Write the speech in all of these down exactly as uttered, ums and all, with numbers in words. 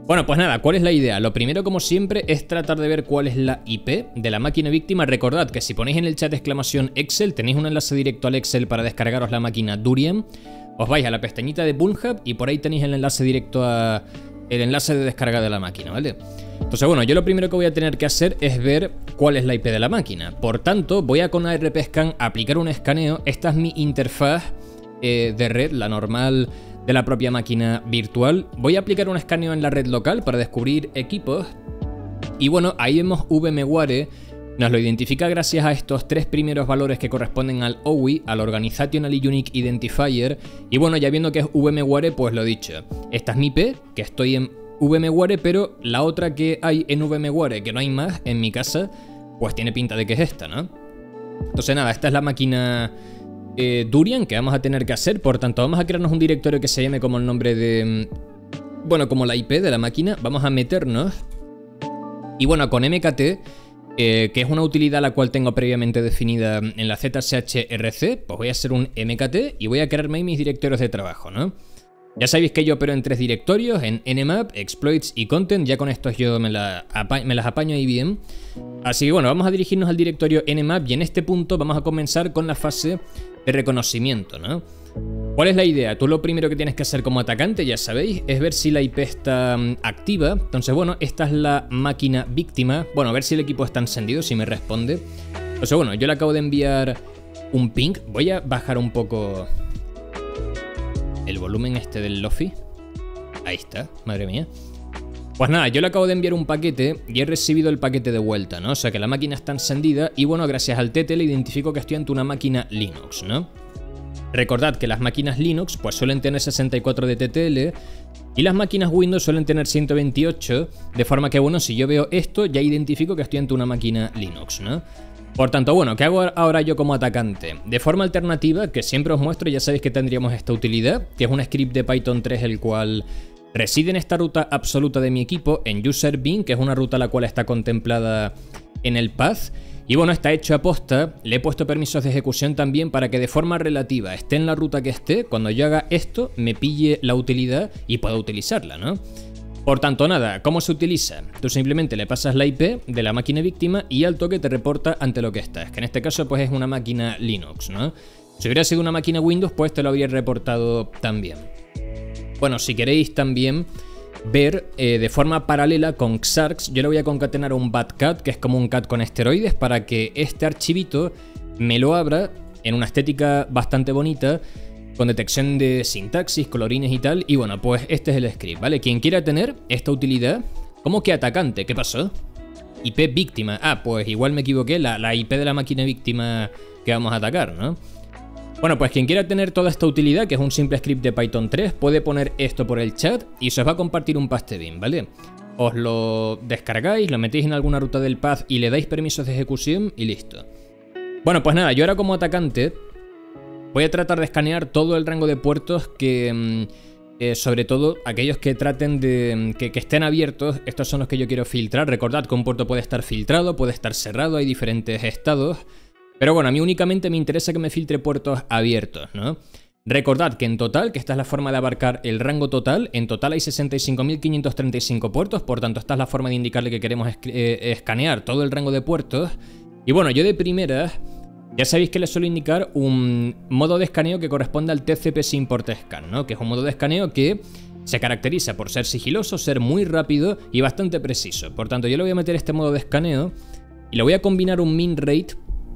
Bueno, pues nada, ¿cuál es la idea? Lo primero, como siempre, es tratar de ver cuál es la I P de la máquina víctima. Recordad que si ponéis en el chat de exclamación Excel, tenéis un enlace directo al Excel para descargaros la máquina Durian. Os vais a la pestañita de Bullhub y por ahí tenéis el enlace directo a el enlace de descarga de la máquina, ¿vale? Entonces, bueno, yo lo primero que voy a tener que hacer es ver cuál es la I P de la máquina. Por tanto, voy a con A R P Scan aplicar un escaneo. Esta es mi interfaz eh, de red, la normal de la propia máquina virtual. Voy a aplicar un escaneo en la red local para descubrir equipos. Y bueno, ahí vemos VMware. Nos lo identifica gracias a estos tres primeros valores que corresponden al O U I, al Organizational Unique Identifier. Y bueno, ya viendo que es VMware, pues lo dicho. Esta es mi I P, que estoy en VMware, pero la otra que hay en VMware, que no hay más en mi casa, pues tiene pinta de que es esta, ¿no? Entonces nada, esta es la máquina eh, Durian que vamos a tener que hacer. Por tanto, vamos a crearnos un directorio que se llame como el nombre de... Bueno, como la I P de la máquina. Vamos a meternos. Y bueno, con M K T... Eh, que es una utilidad la cual tengo previamente definida en la Z S H R C, pues voy a hacer un M K T y voy a crearme ahí mis directorios de trabajo, ¿no? Ya sabéis que yo opero en tres directorios, en Nmap, Exploits y Content. Ya con estos yo me, la me las apaño ahí bien. Así que bueno, vamos a dirigirnos al directorio Nmap y en este punto vamos a comenzar con la fase de reconocimiento, ¿no? ¿Cuál es la idea? Tú lo primero que tienes que hacer como atacante, ya sabéis, es ver si la I P está activa. Entonces, bueno, esta es la máquina víctima. Bueno, a ver si el equipo está encendido, si me responde. Entonces, bueno, yo le acabo de enviar un ping. Voy a bajar un poco el volumen este del Lofi. Ahí está, madre mía. Pues nada, yo le acabo de enviar un paquete y he recibido el paquete de vuelta, ¿no? O sea que la máquina está encendida y bueno, gracias al T T L identifico que estoy ante una máquina Linux, ¿no? Recordad que las máquinas Linux pues suelen tener sesenta y cuatro de T T L y las máquinas Windows suelen tener ciento veintiocho, de forma que bueno, si yo veo esto ya identifico que estoy ante una máquina Linux, ¿no? Por tanto, bueno, ¿qué hago ahora yo como atacante? De forma alternativa, que siempre os muestro, ya sabéis que tendríamos esta utilidad, que es un script de Python tres el cual reside en esta ruta absoluta de mi equipo, en user bin, que es una ruta la cual está contemplada en el path. Y bueno, está hecho a posta, le he puesto permisos de ejecución también para que de forma relativa esté en la ruta que esté, cuando yo haga esto me pille la utilidad y pueda utilizarla, ¿no? Por tanto, nada, ¿cómo se utiliza? Tú simplemente le pasas la I P de la máquina víctima y al toque te reporta ante lo que está. Es que en este caso pues es una máquina Linux, ¿no? Si hubiera sido una máquina Windows pues te lo habría reportado también. Bueno, si queréis también ver eh, de forma paralela con Xarx, yo le voy a concatenar un batcat, que es como un cat con esteroides, para que este archivito me lo abra en una estética bastante bonita, con detección de sintaxis, colorines y tal. Y bueno, pues este es el script, ¿vale? Quien quiera tener esta utilidad, ¿cómo que atacante? ¿Qué pasó? I P víctima. Ah, pues igual me equivoqué, la, la I P de la máquina víctima que vamos a atacar, ¿no? Bueno, pues quien quiera tener toda esta utilidad, que es un simple script de Python tres, puede poner esto por el chat y se os va a compartir un pastebin, ¿vale? Os lo descargáis, lo metéis en alguna ruta del path y le dais permisos de ejecución y listo. Bueno, pues nada, yo ahora como atacante voy a tratar de escanear todo el rango de puertos que, eh, sobre todo, aquellos que traten de que, que estén abiertos. Estos son los que yo quiero filtrar. Recordad que un puerto puede estar filtrado, puede estar cerrado, hay diferentes estados. Pero bueno, a mí únicamente me interesa que me filtre puertos abiertos, ¿no? Recordad que en total, que esta es la forma de abarcar el rango total, en total hay sesenta y cinco mil quinientos treinta y cinco puertos, por tanto esta es la forma de indicarle que queremos eh, escanear todo el rango de puertos. Y bueno, yo de primeras, ya sabéis que le suelo indicar un modo de escaneo que corresponde al T C P Import Scan, ¿no? Que es un modo de escaneo que se caracteriza por ser sigiloso, ser muy rápido y bastante preciso. Por tanto, yo le voy a meter este modo de escaneo y le voy a combinar un min rate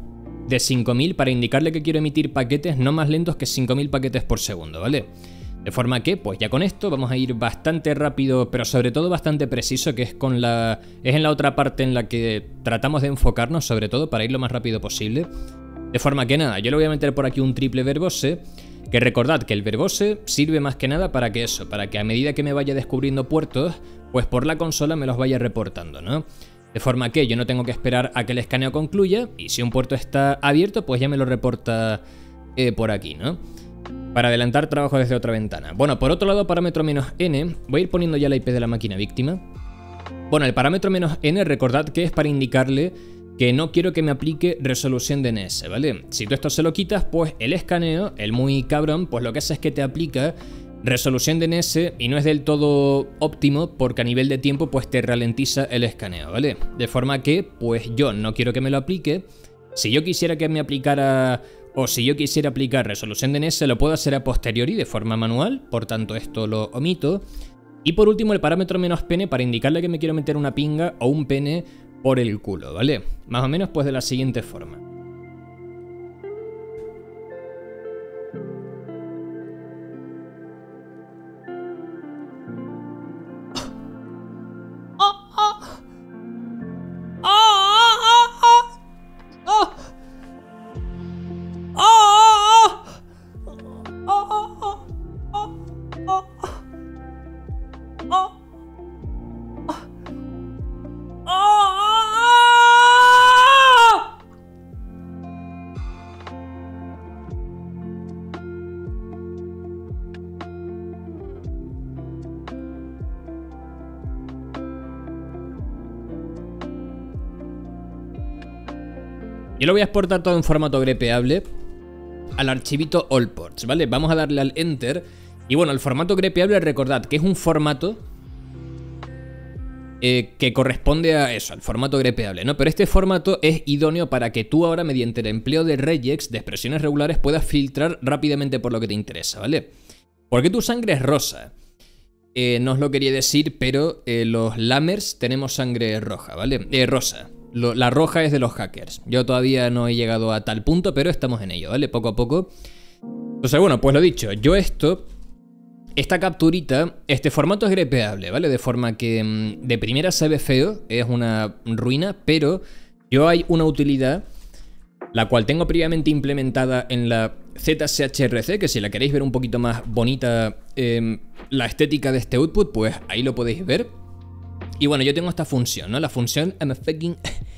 de cinco mil para indicarle que quiero emitir paquetes no más lentos que cinco mil paquetes por segundo, ¿vale? De forma que, pues ya con esto vamos a ir bastante rápido, pero sobre todo bastante preciso, que es con la es en la otra parte en la que tratamos de enfocarnos, sobre todo para ir lo más rápido posible. De forma que nada, yo le voy a meter por aquí un triple verbose, que recordad que el verbose sirve más que nada para que eso, para que a medida que me vaya descubriendo puertos, pues por la consola me los vaya reportando, ¿no? De forma que yo no tengo que esperar a que el escaneo concluya y si un puerto está abierto, pues ya me lo reporta eh, por aquí, ¿no? Para adelantar trabajo desde otra ventana. Bueno, por otro lado, parámetro menos n, voy a ir poniendo ya la I P de la máquina víctima. Bueno, el parámetro menos n, recordad que es para indicarle que no quiero que me aplique resolución D N S, ¿vale? Si tú esto se lo quitas, pues el escaneo, el muy cabrón, pues lo que hace es que te aplica Resolución de N S y no es del todo óptimo porque a nivel de tiempo pues te ralentiza el escaneo, ¿vale? De forma que pues yo no quiero que me lo aplique. Si yo quisiera que me aplicara o si yo quisiera aplicar resolución de N S lo puedo hacer a posteriori de forma manual, por tanto esto lo omito. Y por último el parámetro menos pene para indicarle que me quiero meter una pinga o un pene por el culo, ¿vale? Más o menos pues de la siguiente forma. Yo lo voy a exportar todo en formato grepeable al archivito all ports, ¿vale? Vamos a darle al enter. Y bueno, el formato grepeable, recordad que es un formato eh, que corresponde a eso, al formato grepeable, ¿no? Pero este formato es idóneo para que tú ahora, mediante el empleo de regex, de expresiones regulares, puedas filtrar rápidamente por lo que te interesa, ¿vale? ¿Por qué tu sangre es rosa? Eh, no os lo quería decir, pero eh, los lammers tenemos sangre roja, ¿vale? Eh, rosa. Lo, la roja es de los hackers. Yo todavía no he llegado a tal punto, pero estamos en ello, ¿vale? Poco a poco. Entonces, bueno, pues lo dicho. Yo esto, esta capturita, este formato es grepeable, ¿vale? De forma que mmm, de primera se ve feo, es una ruina, pero yo hay una utilidad, la cual tengo previamente implementada en la Z S H R C, que si la queréis ver un poquito más bonita, eh, la estética de este output, pues ahí lo podéis ver. Y bueno, yo tengo esta función, ¿no? La función I'm a fucking...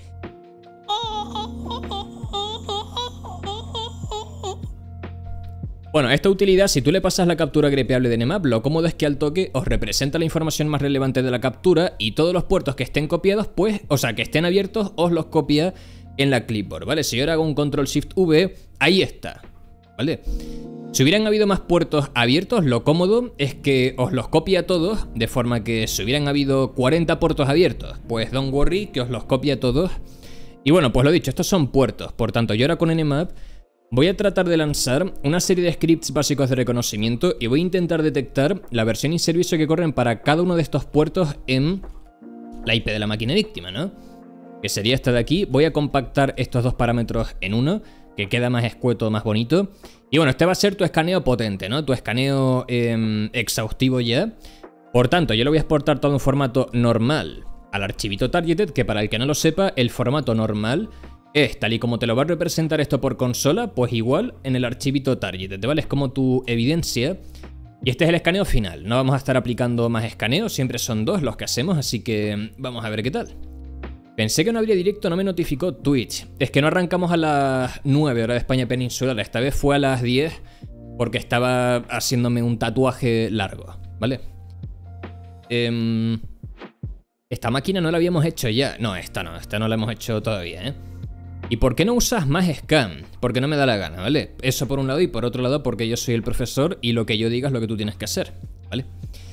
Bueno, esta utilidad, si tú le pasas la captura grepeable de Nmap, lo cómodo es que al toque os representa la información más relevante de la captura y todos los puertos que estén copiados, pues, o sea, que estén abiertos, os los copia en la clipboard, ¿vale? Si yo ahora hago un control shift V, ahí está, ¿vale? Si hubieran habido más puertos abiertos, lo cómodo es que os los copia a todos, de forma que si hubieran habido cuarenta puertos abiertos, pues don't worry, que os los copia a todos. Y bueno, pues lo dicho, estos son puertos, por tanto yo ahora con Nmap voy a tratar de lanzar una serie de scripts básicos de reconocimiento y voy a intentar detectar la versión y servicio que corren para cada uno de estos puertos en la I P de la máquina víctima, ¿no? Que sería esta de aquí. Voy a compactar estos dos parámetros en uno, que queda más escueto, más bonito. Y bueno, este va a ser tu escaneo potente, ¿no? Tu escaneo eh, exhaustivo ya. Por tanto, yo lo voy a exportar todo en formato normal al archivito targeted, que para el que no lo sepa, el formato normal es tal y como te lo va a representar esto por consola, pues igual en el archivito targeted, ¿vale? Es como tu evidencia. Y este es el escaneo final. No vamos a estar aplicando más escaneos, siempre son dos los que hacemos, así que vamos a ver qué tal. Pensé que no habría directo, no me notificó Twitch. Es que no arrancamos a las nueve hora de España peninsular. Esta vez fue a las diez porque estaba haciéndome un tatuaje largo, ¿vale? Eh, esta máquina no la habíamos hecho ya. No, esta no, esta no la hemos hecho todavía, ¿eh? ¿Y por qué no usas más scan? Porque no me da la gana, ¿vale? Eso por un lado, y por otro lado porque yo soy el profesor y lo que yo diga es lo que tú tienes que hacer, ¿vale?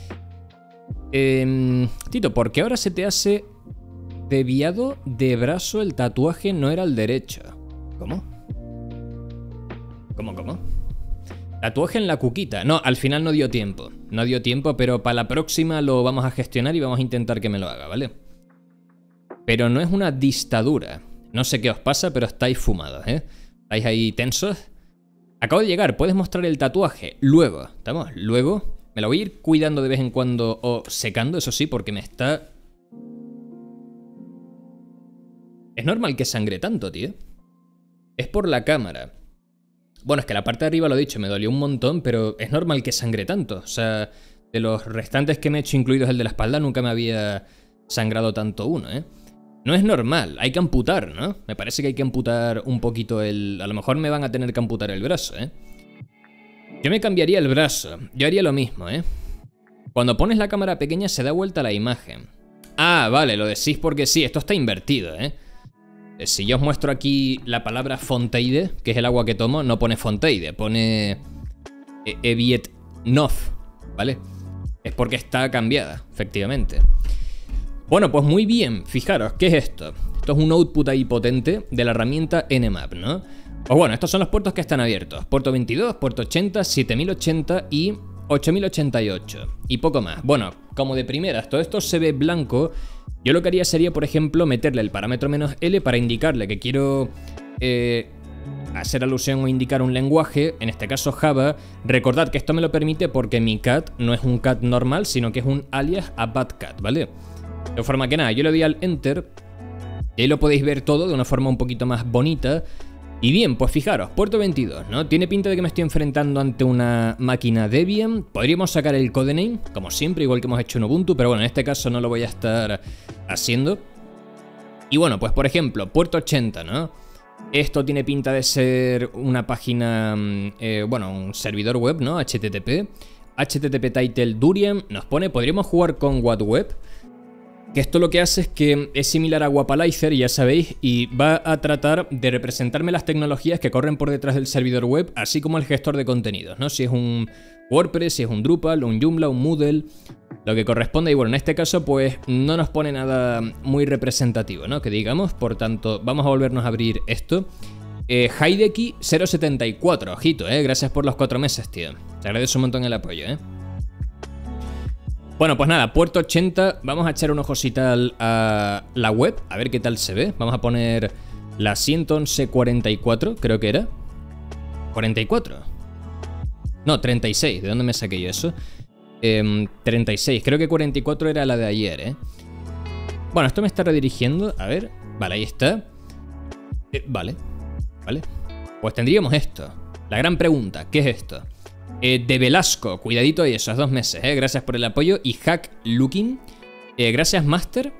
Eh, Tito, ¿por qué ahora se te hace... Deviado de brazo, el tatuaje no era el derecho? ¿Cómo? ¿Cómo, cómo? Tatuaje en la cuquita. No, al final no dio tiempo. No dio tiempo, pero para la próxima lo vamos a gestionar y vamos a intentar que me lo haga, ¿vale? Pero no es una distadura. No sé qué os pasa, pero estáis fumados, ¿eh? ¿Estáis ahí tensos? Acabo de llegar, puedes mostrar el tatuaje. Luego, ¿estamos? Luego. Me lo voy a ir cuidando de vez en cuando o secando, eso sí, porque me está... Es normal que sangre tanto, tío. Es por la cámara. Bueno, es que la parte de arriba lo he dicho, me dolió un montón, pero es normal que sangre tanto. O sea, de los restantes que me he hecho, incluidos el de la espalda, nunca me había sangrado tanto uno, ¿eh? No es normal, hay que amputar, ¿no? Me parece que hay que amputar un poquito el... A lo mejor me van a tener que amputar el brazo, ¿eh? Yo me cambiaría el brazo, yo haría lo mismo, ¿eh? Cuando pones la cámara pequeña se da vuelta la imagen. Ah, vale, lo decís porque sí, esto está invertido, ¿eh? Si yo os muestro aquí la palabra Fonteide, que es el agua que tomo, no pone Fonteide, pone Evietnov, ¿vale? Es porque está cambiada, efectivamente. Bueno, pues muy bien, fijaros, ¿qué es esto? Esto es un output ahí potente de la herramienta Nmap, ¿no? Pues bueno, estos son los puertos que están abiertos. Puerto veintidós, puerto ochenta, siete mil ochenta y ocho mil ochenta y ocho. Y poco más. Bueno, como de primeras, todo esto se ve blanco. Yo lo que haría sería, por ejemplo, meterle el parámetro menos L para indicarle que quiero eh, hacer alusión o indicar un lenguaje, en este caso Java. Recordad que esto me lo permite porque mi cat no es un cat normal, sino que es un alias a badcat, ¿vale? De forma que nada, yo le doy al Enter y ahí lo podéis ver todo de una forma un poquito más bonita. Y bien, pues fijaros, puerto veintidós, ¿no? Tiene pinta de que me estoy enfrentando ante una máquina Debian. Podríamos sacar el codename, como siempre, igual que hemos hecho en Ubuntu, pero bueno, en este caso no lo voy a estar haciendo. Y bueno, pues por ejemplo, puerto ochenta, ¿no? Esto tiene pinta de ser una página, eh, bueno, un servidor web, ¿no? H T T P. H T T P title Durian nos pone, podríamos jugar con WhatWeb. Que esto lo que hace es que es similar a Wapalizer, ya sabéis, y va a tratar de representarme las tecnologías que corren por detrás del servidor web, así como el gestor de contenidos, ¿no? Si es un WordPress, si es un Drupal, un Joomla, un Moodle, lo que corresponde. Y bueno, en este caso pues no nos pone nada muy representativo, ¿no? Que digamos, por tanto, vamos a volvernos a abrir esto. Eh, Hideki cero setenta y cuatro, ojito, ¿eh? Gracias por los cuatro meses, tío. Te agradezco un montón el apoyo, ¿eh? Bueno, pues nada, puerto ochenta, vamos a echar un ojosita a la web, a ver qué tal se ve. Vamos a poner la ciento once cuarenta y cuatro, creo que era. ¿cuarenta y cuatro? No, treinta y seis, ¿de dónde me saqué yo eso? Eh, treinta y seis, creo que cuarenta y cuatro era la de ayer, ¿eh? Bueno, esto me está redirigiendo, a ver, vale, ahí está. Eh, vale, vale. Pues tendríamos esto. La gran pregunta, ¿qué es esto? Eh, de Velasco, cuidadito ahí esos dos meses, eh, gracias por el apoyo. Y Hack Looking, eh, gracias Master.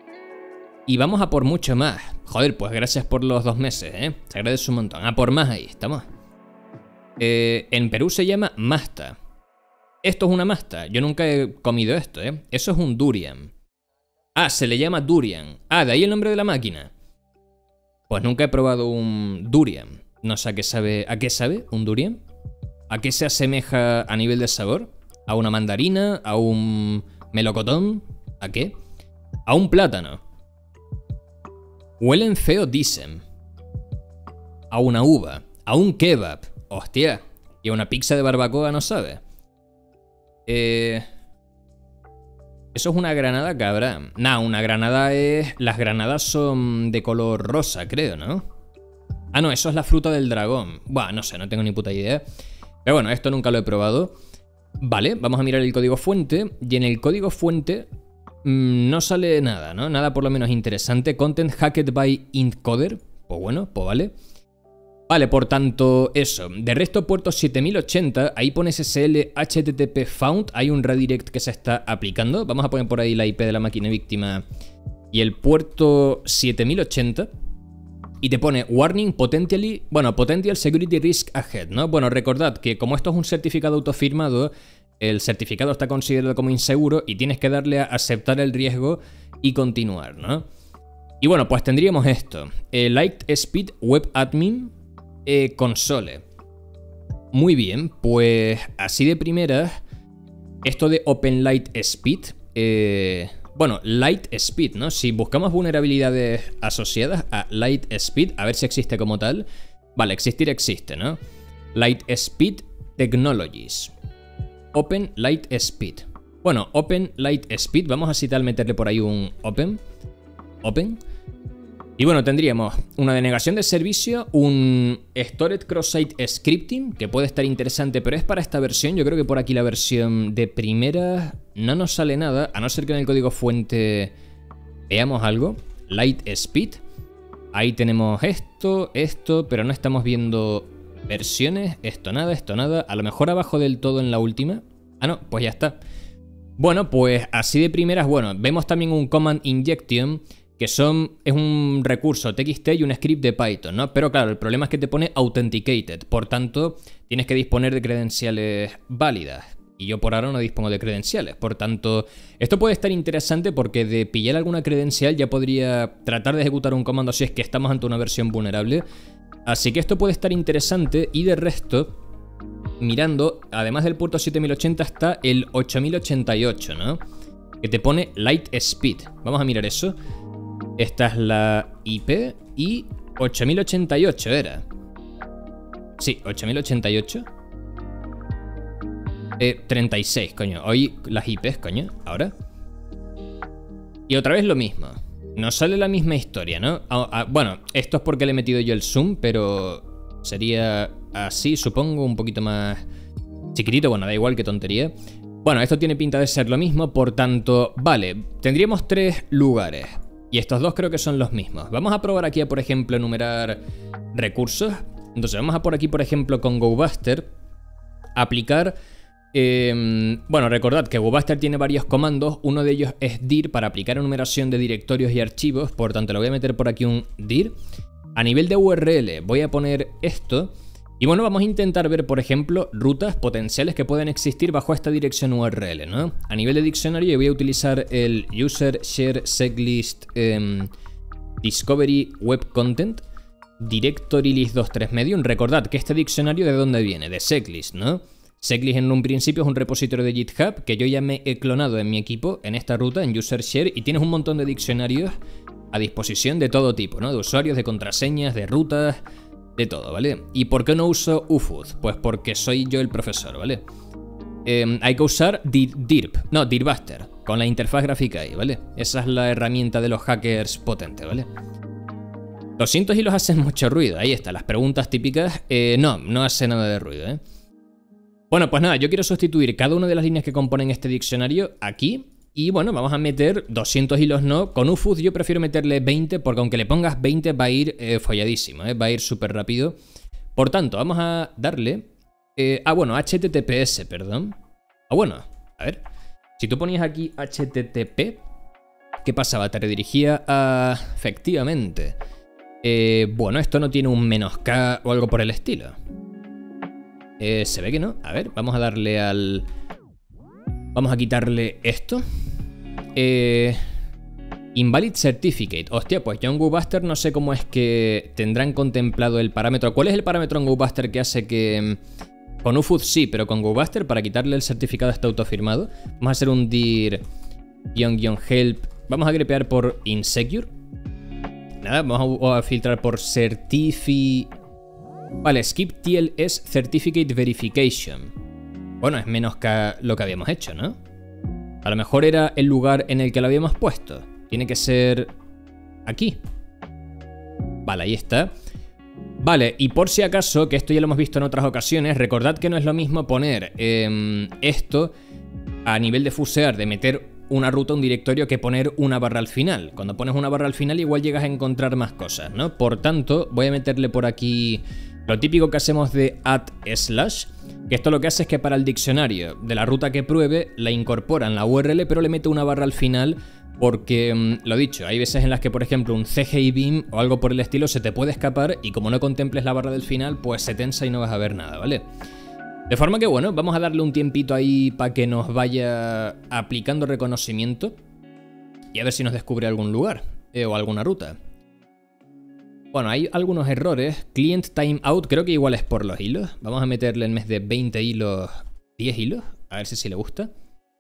Y vamos a por mucho más. Joder, pues gracias por los dos meses, eh. Se agradece un montón. A por más ahí, estamos. Eh, en Perú se llama Masta. Esto es una Masta, yo nunca he comido esto, eh. Eso es un Durian. Ah, se le llama Durian. Ah, de ahí el nombre de la máquina. Pues nunca he probado un Durian. No sé a qué sabe. ¿A qué sabe un Durian? ¿A qué se asemeja a nivel de sabor? ¿A una mandarina? ¿A un melocotón? ¿A qué? A un plátano. Huelen feo, dicen. A una uva. A un kebab. Hostia. Y a una pizza de barbacoa no sabe. Eh... Eso es una granada, cabrón. Nah, una granada es... Las granadas son de color rosa, creo, ¿no? Ah, no, eso es la fruta del dragón. Buah, no sé, no tengo ni puta idea. Pero bueno, esto nunca lo he probado. Vale, vamos a mirar el código fuente. Y en el código fuente mmm, no sale nada, ¿no? Nada por lo menos interesante. Content hacked by Intcoder. Pues bueno, pues vale. Vale, por tanto, eso. De resto, puerto siete mil ochenta, ahí pone S S L H T T P found. Hay un redirect que se está aplicando. Vamos a poner por ahí la I P de la máquina víctima y el puerto siete mil ochenta. Y te pone warning potentially, bueno, potential security risk ahead, ¿no? Bueno, recordad que como esto es un certificado autofirmado, el certificado está considerado como inseguro y tienes que darle a aceptar el riesgo y continuar, ¿no? Y bueno, pues tendríamos esto. Eh, Lightspeed Web Admin eh, Console. Muy bien, pues así de primeras, esto de Open Lightspeed... Eh, Bueno, Lightspeed, ¿no? Si buscamos vulnerabilidades asociadas a Lightspeed, a ver si existe como tal. Vale, existir existe, ¿no? Lightspeed Technologies. Open Lightspeed. Bueno, Open Lightspeed, vamos a citar meterle por ahí un Open. Open. Y bueno, tendríamos una denegación de servicio, un Stored Cross-Site Scripting, que puede estar interesante, pero es para esta versión. Yo creo que por aquí la versión de primera no nos sale nada, a no ser que en el código fuente veamos algo. Lightspeed. Ahí tenemos esto, esto, pero no estamos viendo versiones. Esto nada, esto nada. A lo mejor abajo del todo en la última. Ah, no, pues ya está. Bueno, pues así de primeras, bueno, vemos también un Command Injection, que son, es un recurso T X T y un script de Python, ¿no? Pero claro, el problema es que te pone Authenticated, por tanto, tienes que disponer de credenciales válidas. Y yo por ahora no dispongo de credenciales, por tanto, esto puede estar interesante porque de pillar alguna credencial ya podría tratar de ejecutar un comando si es que estamos ante una versión vulnerable. Así que esto puede estar interesante y de resto... mirando, además del puerto siete mil ochenta está el ocho mil ochenta y ocho, ¿no? Que te pone Light Speed. Vamos a mirar eso. Esta es la I P y ocho mil ochenta y ocho era. Sí, ocho mil ochenta y ocho. Eh, treinta y seis, coño. Hoy las I Ps, coño. Ahora. Y otra vez lo mismo. Nos sale la misma historia, ¿no? Ah, ah, bueno, esto es porque le he metido yo el zoom, pero sería así, supongo, un poquito más chiquitito. Bueno, da igual, qué tontería. Bueno, esto tiene pinta de ser lo mismo, por tanto, vale, tendríamos tres lugares. Y estos dos creo que son los mismos. Vamos a probar aquí a, por ejemplo, enumerar recursos. Entonces vamos a por aquí, por ejemplo, con GoBuster, aplicar... Eh, bueno, recordad que GoBuster tiene varios comandos. Uno de ellos es dir para aplicar enumeración de directorios y archivos. Por tanto, le voy a meter por aquí un dir. A nivel de U R L voy a poner esto. Y bueno, vamos a intentar ver, por ejemplo, rutas potenciales que pueden existir bajo esta dirección U R L, ¿no? A nivel de diccionario voy a utilizar el user share seglist eh, discovery web content directory list veintitrés medium. Recordad que este diccionario ¿de dónde viene? De seglist, ¿no? Seglist en un principio es un repositorio de GitHub que yo ya me he clonado en mi equipo en esta ruta, en user share, y tienes un montón de diccionarios a disposición de todo tipo, ¿no? De usuarios, de contraseñas, de rutas, de todo, ¿vale? ¿Y por qué no uso U F U D? Pues porque soy yo el profesor, ¿vale? Eh, hay que usar dir, dirp, no, dirbuster, con la interfaz gráfica ahí, ¿vale? Esa es la herramienta de los hackers potente, ¿vale? Los cientos hilos hacen mucho ruido, ahí está, las preguntas típicas, eh, no, no hace nada de ruido, ¿eh? Bueno, pues nada, yo quiero sustituir cada una de las líneas que componen este diccionario aquí. Y bueno, vamos a meter doscientos hilos, no. Con U F U D yo prefiero meterle veinte, porque aunque le pongas veinte va a ir eh, folladísimo, ¿eh? Va a ir súper rápido. Por tanto, vamos a darle... Eh, ah, bueno, H T T P S, perdón. Ah, bueno, a ver. Si tú ponías aquí H T T P, ¿qué pasaba? Te redirigía a... Efectivamente. Eh, bueno, esto no tiene un menos K o algo por el estilo. Eh, se ve que no. A ver, vamos a darle al... Vamos a quitarle esto. Eh... Invalid Certificate. Hostia, pues yo en GoBuster no sé cómo es que tendrán contemplado el parámetro. ¿Cuál es el parámetro en GoBuster que hace que... Con U F U D sí, pero con GoBuster para quitarle el certificado está autofirmado. Vamos a hacer un dir... help. Vamos a grepear por insecure. Nada, vamos a filtrar por certifi... Vale, skip T L S Certificate Verification. Bueno, es menos que lo que habíamos hecho, ¿no? A lo mejor era el lugar en el que lo habíamos puesto. Tiene que ser aquí. Vale, ahí está. Vale, y por si acaso, que esto ya lo hemos visto en otras ocasiones, recordad que no es lo mismo poner eh, esto a nivel de fusear, de meter una ruta, un directorio, que poner una barra al final. Cuando pones una barra al final igual llegas a encontrar más cosas, ¿no? Por tanto, voy a meterle por aquí... Lo típico que hacemos de add slash, que esto lo que hace es que para el diccionario de la ruta que pruebe la incorpora en la U R L, pero le mete una barra al final porque, lo dicho, hay veces en las que, por ejemplo, un C G I beam o algo por el estilo se te puede escapar y como no contemples la barra del final, pues se tensa y no vas a ver nada, ¿vale? De forma que, bueno, vamos a darle un tiempito ahí para que nos vaya aplicando reconocimiento y a ver si nos descubre algún lugar eh, o alguna ruta. Bueno, hay algunos errores. Client timeout, creo que igual es por los hilos. Vamos a meterle en vez de veinte hilos, diez hilos. A ver si sí le gusta.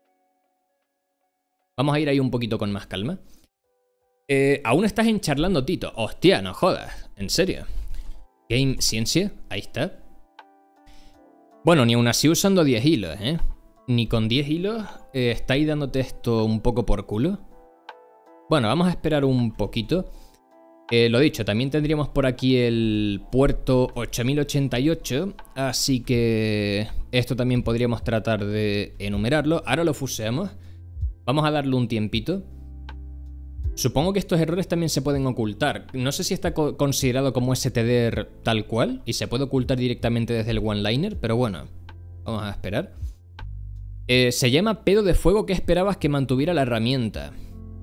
Vamos a ir ahí un poquito con más calma. Eh, aún estás encharlando, Tito. Hostia, no jodas. En serio. Game Ciencia, ahí está. Bueno, ni aún así usando diez hilos, ¿eh? Ni con diez hilos eh, estáis dándote esto un poco por culo. Bueno, vamos a esperar un poquito. Eh, lo dicho, también tendríamos por aquí el puerto ocho mil ochenta y ocho, así que esto también podríamos tratar de enumerarlo. Ahora lo fuseamos. Vamos a darle un tiempito. Supongo que estos errores también se pueden ocultar. No sé si está co considerado como stder tal cual y se puede ocultar directamente desde el one-liner, pero bueno, vamos a esperar. Eh, se llama pedo de fuego. ¿Qué esperabas que mantuviera la herramienta?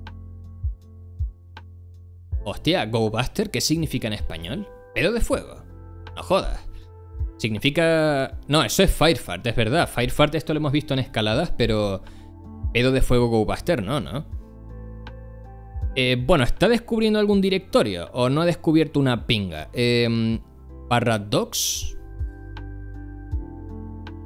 Hostia, GoBuster, ¿qué significa en español? Pedo de fuego. No jodas. Significa... No, eso es Firefart, es verdad. Firefart esto lo hemos visto en escaladas, pero... Pedo de fuego GoBuster, no, ¿no? Eh, bueno, ¿está descubriendo algún directorio? ¿O no ha descubierto una pinga? Eh, barra docs.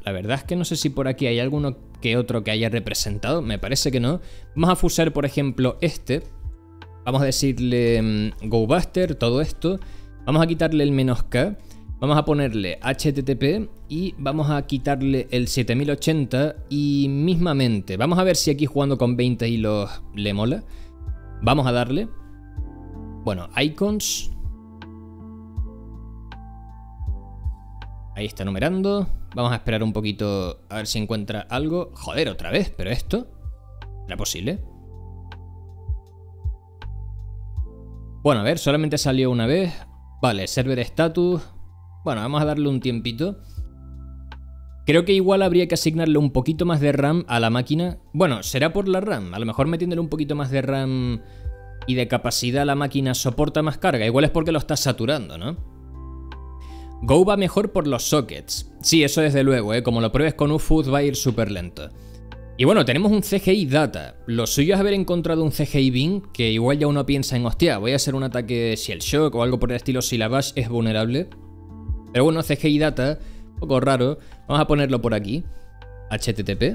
La verdad es que no sé si por aquí hay alguno que otro que haya representado. Me parece que no. Vamos a fusar, por ejemplo, este. Vamos a decirle mmm, GoBuster, todo esto. Vamos a quitarle el menos K. Vamos a ponerle H T T P y vamos a quitarle el siete mil ochenta y mismamente. Vamos a ver si aquí jugando con veinte hilos le mola. Vamos a darle. Bueno, icons. Ahí está numerando. Vamos a esperar un poquito a ver si encuentra algo. Joder, otra vez, pero esto... ¿Era posible? Bueno, a ver, solamente salió una vez. Vale, server status. Bueno, vamos a darle un tiempito. Creo que igual habría que asignarle un poquito más de RAM a la máquina. Bueno, será por la RAM. A lo mejor metiéndole un poquito más de RAM y de capacidad la máquina soporta más carga. Igual es porque lo está saturando, ¿no? Go va mejor por los sockets. Sí, eso desde luego, ¿eh? Como lo pruebes con U F U va a ir súper lento. Y bueno, tenemos un C G I Data. Lo suyo es haber encontrado un C G I Bin, que igual ya uno piensa en, hostia, voy a hacer un ataque Shell Shock o algo por el estilo si la Bash es vulnerable. Pero bueno, C G I Data, un poco raro. Vamos a ponerlo por aquí. H T T P.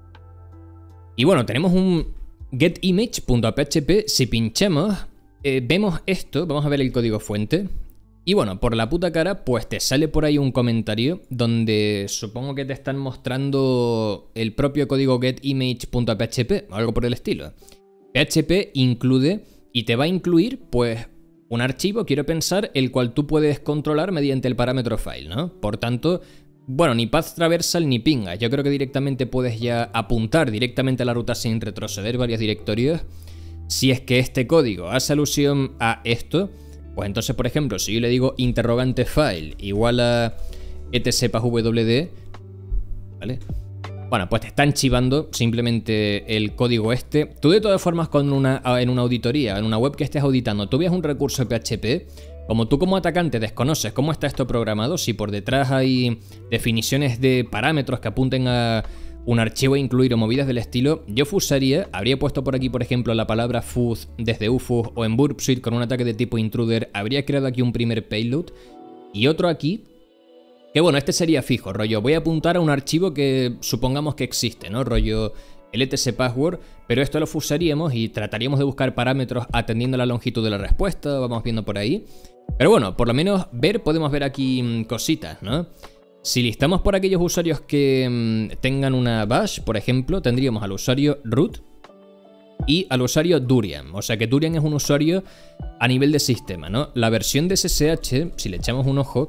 Y bueno, tenemos un getimage.php. Si pinchamos, eh, vemos esto. Vamos a ver el código fuente. Y bueno, por la puta cara, pues te sale por ahí un comentario donde supongo que te están mostrando el propio código getimage.php o algo por el estilo. P H P incluye y te va a incluir, pues, un archivo, quiero pensar, el cual tú puedes controlar mediante el parámetro file, ¿no? Por tanto, bueno, ni path traversal ni pingas. Yo creo que directamente puedes ya apuntar directamente a la ruta sin retroceder varios directorios. Si es que este código hace alusión a esto... Pues entonces, por ejemplo, si yo le digo interrogante file igual a etc-pajwd, ¿vale? Bueno, pues te están chivando simplemente el código este. Tú de todas formas, con una, en una auditoría, en una web que estés auditando, tú veas un recurso P H P, como tú como atacante desconoces cómo está esto programado, si por detrás hay definiciones de parámetros que apunten a un archivo a incluir o movidas del estilo, yo fusaría, habría puesto por aquí, por ejemplo, la palabra fuzz desde U F U o en Burp Suite con un ataque de tipo intruder, habría creado aquí un primer payload y otro aquí, que bueno, este sería fijo, rollo, voy a apuntar a un archivo que supongamos que existe, ¿no? Rollo el etc password, pero esto lo fusaríamos y trataríamos de buscar parámetros atendiendo la longitud de la respuesta, vamos viendo por ahí. Pero bueno, por lo menos ver, podemos ver aquí mmm, cositas, ¿no? Si listamos por aquellos usuarios que mmm, tengan una bash, por ejemplo, tendríamos al usuario root y al usuario Durian. O sea que Durian es un usuario a nivel de sistema, ¿no? La versión de S S H, si le echamos un ojo,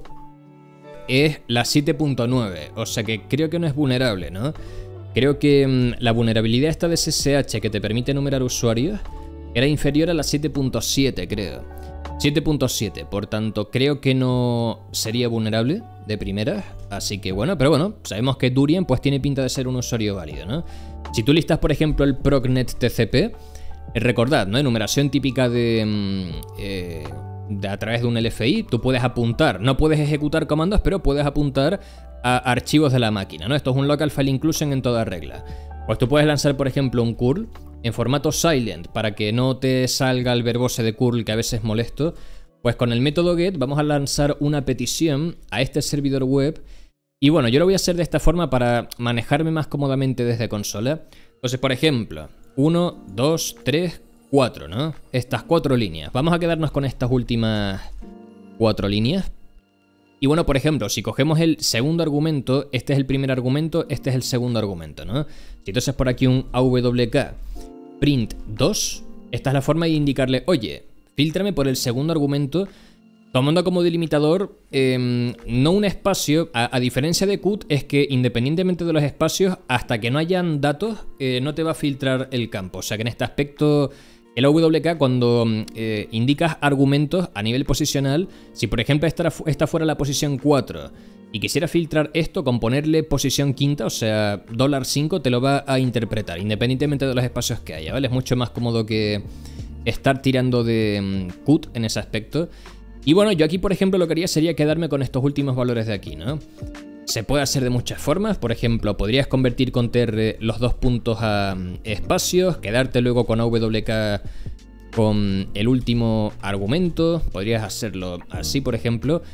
es la siete punto nueve. O sea que creo que no es vulnerable, ¿no? Creo que mmm, la vulnerabilidad esta de S S H que te permite enumerar usuarios era inferior a la siete punto siete, creo. siete punto siete, por tanto creo que no sería vulnerable de primera, así que bueno, pero bueno, sabemos que Durian pues tiene pinta de ser un usuario válido, ¿no? Si tú listas por ejemplo el procnet T C P, recordad, ¿no? Enumeración típica de, eh, de a través de un L F I, tú puedes apuntar, no puedes ejecutar comandos, pero puedes apuntar a archivos de la máquina, ¿no? Esto es un local file inclusion en toda regla. Pues tú puedes lanzar por ejemplo un curl en formato silent para que no te salga el verbose de curl que a veces es molesto. Pues con el método get vamos a lanzar una petición a este servidor web y bueno, yo lo voy a hacer de esta forma para manejarme más cómodamente desde consola. Entonces, por ejemplo, uno, dos, tres, cuatro, ¿no? Estas cuatro líneas. Vamos a quedarnos con estas últimas cuatro líneas. Y bueno, por ejemplo, si cogemos el segundo argumento, este es el primer argumento, este es el segundo argumento, ¿no? Si entonces por aquí un A W K print dos, esta es la forma de indicarle, oye, fíltrame por el segundo argumento, tomando como delimitador eh, no un espacio, a, a diferencia de Qt, es que independientemente de los espacios, hasta que no hayan datos, eh, no te va a filtrar el campo. O sea que en este aspecto, el A W K, cuando eh, indicas argumentos a nivel posicional, si por ejemplo esta, esta fuera la posición cuatro y quisiera filtrar esto con ponerle posición quinta, o sea, dólar cinco, te lo va a interpretar, independientemente de los espacios que haya, ¿vale? Es mucho más cómodo que estar tirando de um, Qt en ese aspecto. Y bueno, yo aquí, por ejemplo, lo que haría sería quedarme con estos últimos valores de aquí, ¿no? Se puede hacer de muchas formas, por ejemplo, podrías convertir con T R los dos puntos a um, espacios, quedarte luego con A W K con el último argumento, podrías hacerlo así, por ejemplo.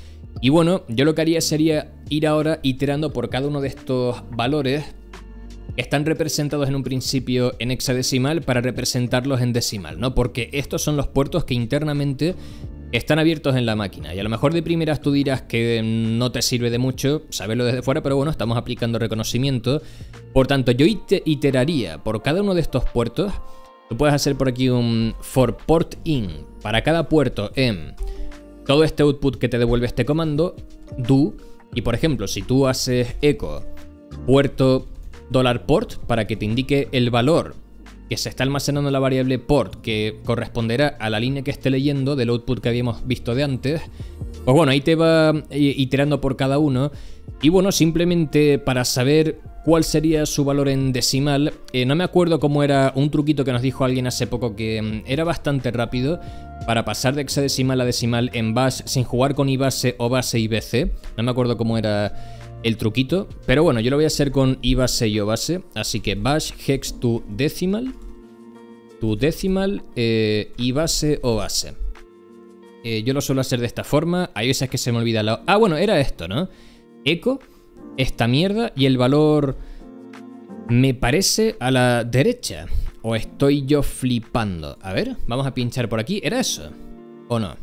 Y bueno, yo lo que haría sería ir ahora iterando por cada uno de estos valores que están representados en un principio en hexadecimal para representarlos en decimal, ¿no? Porque estos son los puertos que internamente están abiertos en la máquina. Y a lo mejor de primeras tú dirás que no te sirve de mucho saberlo desde fuera, pero bueno, estamos aplicando reconocimiento. Por tanto, yo iteraría por cada uno de estos puertos. Tú puedes hacer por aquí un for port in para cada puerto en todo este output que te devuelve este comando, do, y por ejemplo, si tú haces echo puerto $port para que te indique el valor que se está almacenando en la variable port, que corresponderá a la línea que esté leyendo del output que habíamos visto de antes, pues bueno, ahí te va iterando por cada uno. Y bueno, simplemente para saber cuál sería su valor en decimal, eh, no me acuerdo cómo era un truquito que nos dijo alguien hace poco que era bastante rápido para pasar de hexadecimal a decimal en bash sin jugar con ibase o base y bc. No me acuerdo cómo era el truquito, pero bueno, yo lo voy a hacer con ibase y obase, así que bash hex to decimal, to decimal, eh, ibase o base. Eh, yo lo suelo hacer de esta forma, hay veces que se me olvida la... Ah, bueno, era esto, ¿no? Echo, esta mierda, y el valor me parece a la derecha. ¿O estoy yo flipando? A ver, vamos a pinchar por aquí. ¿Era eso? ¿O no?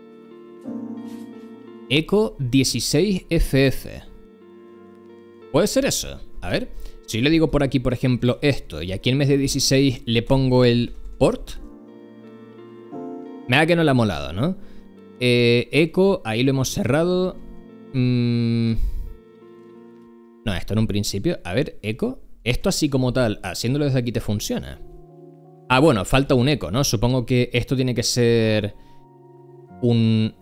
Echo dieciséis F F. ¿Puede ser eso? A ver, si yo le digo por aquí, por ejemplo, esto, y aquí en vez de dieciséis le pongo el port, me da que no le ha molado, ¿no? Eh, echo, ahí lo hemos cerrado. Mm... No, esto en un principio. A ver, echo. Esto así como tal, haciéndolo desde aquí te funciona. Ah, bueno, falta un eco, ¿no? Supongo que esto tiene que ser un...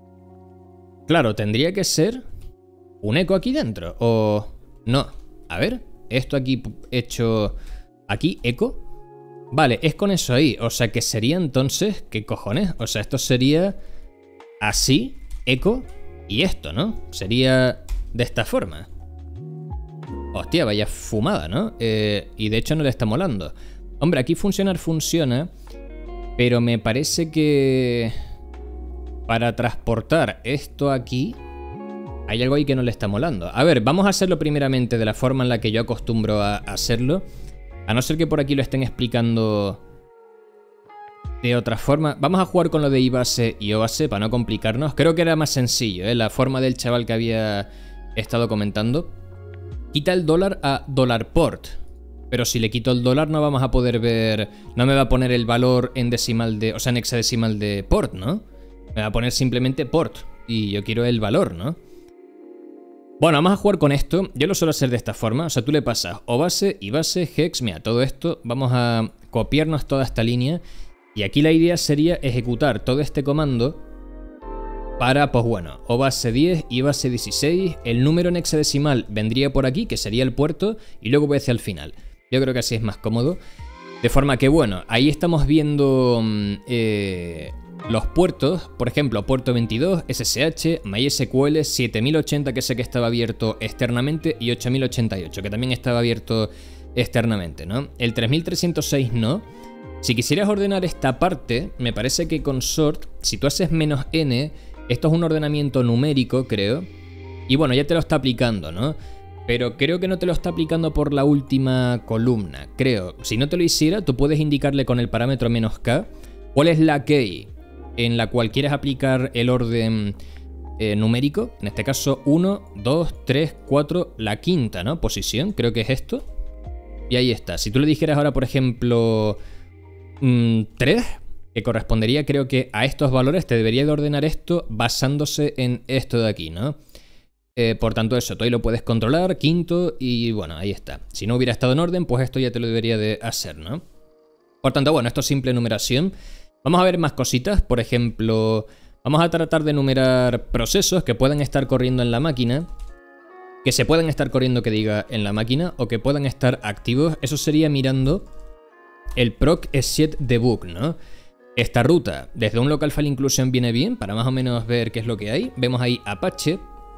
Claro, tendría que ser un eco aquí dentro. O... No. A ver, esto aquí hecho... Aquí, eco. Vale, es con eso ahí. O sea que sería entonces... ¿Qué cojones? O sea, esto sería... Así, eco y esto, ¿no? Sería de esta forma. Hostia, vaya fumada, ¿no? Eh, y de hecho no le está molando. Hombre, aquí funcionar funciona, pero me parece que para transportar esto aquí hay algo ahí que no le está molando. A ver, vamos a hacerlo primeramente de la forma en la que yo acostumbro a hacerlo. A no ser que por aquí lo estén explicando de otra forma. Vamos a jugar con lo de ibase y obase para no complicarnos. Creo que era más sencillo, ¿eh? La forma del chaval que había estado comentando. Quita el dólar a $port. Pero si le quito el dólar no vamos a poder ver... No me va a poner el valor en decimal de... O sea, en hexadecimal de port, ¿no? Me va a poner simplemente port. Y yo quiero el valor, ¿no? Bueno, vamos a jugar con esto. Yo lo suelo hacer de esta forma. O sea, tú le pasas o base y base, hex. Mira, todo esto. Vamos a copiarnos toda esta línea. Y aquí la idea sería ejecutar todo este comando para, pues bueno, o base diez y base dieciséis. El número en hexadecimal vendría por aquí, que sería el puerto, y luego voy hacia el final. Yo creo que así es más cómodo. De forma que, bueno, ahí estamos viendo eh, los puertos. Por ejemplo, puerto veintidós, S S H, MySQL, siete mil ochenta, que sé que estaba abierto externamente, y ocho mil ochenta y ocho, que también estaba abierto externamente, ¿no? El tres mil trescientos seis no. Si quisieras ordenar esta parte, me parece que con sort, si tú haces menos n, esto es un ordenamiento numérico, creo. Y bueno, ya te lo está aplicando, ¿no? Pero creo que no te lo está aplicando por la última columna, creo. Si no te lo hiciera, tú puedes indicarle con el parámetro menos k cuál es la key en la cual quieres aplicar el orden eh, numérico. En este caso, uno, dos, tres, cuatro, la quinta, ¿no? Posición, creo que es esto. Y ahí está. Si tú le dijeras ahora, por ejemplo, mmm, tres, que correspondería, creo que a estos valores, te debería de ordenar esto basándose en esto de aquí, ¿no? Eh, por tanto, eso, tú ahí lo puedes controlar, quinto, y bueno, ahí está. Si no hubiera estado en orden, pues esto ya te lo debería de hacer, ¿no? Por tanto, bueno, esto es simple numeración. Vamos a ver más cositas. Por ejemplo, vamos a tratar de enumerar procesos que puedan estar corriendo en la máquina, que se puedan estar corriendo, que diga, en la máquina, o que puedan estar activos. Eso sería mirando el proc set debug, ¿no? Esta ruta desde un local file inclusion viene bien para más o menos ver qué es lo que hay. Vemos ahí Apache,